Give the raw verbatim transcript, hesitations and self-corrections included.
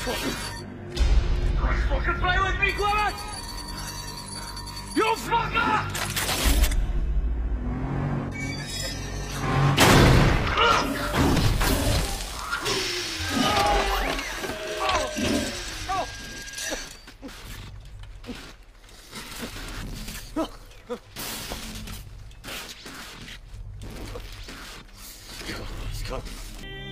Fucking play with me, Clement! You fucker! Let's go.